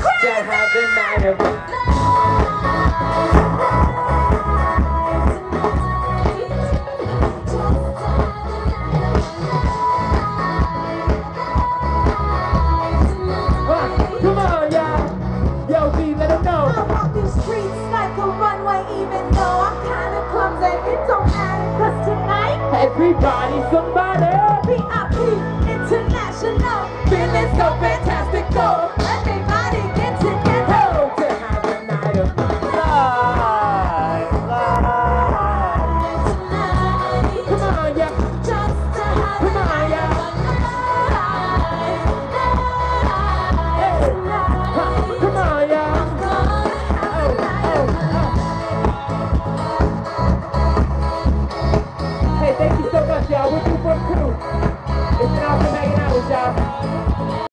to have the night of it. Come on, y'all. Yo, B, let them know. I walk these streets like a runway, even though I'm kinda clumsy. It don't matter, 'cause tonight, Everybody, somebody. VIP International, feeling so fantastical. Everybody get together. Oh, to have the night of my life. Tonight, Come on, yeah. just to have Come the on, night yeah. of my life. Tonight, Come on, yeah. I'm gonna have the night of my life. Hey, thank you so much, y'all. We're 2 for 2. It's been awesome hanging out with y'all.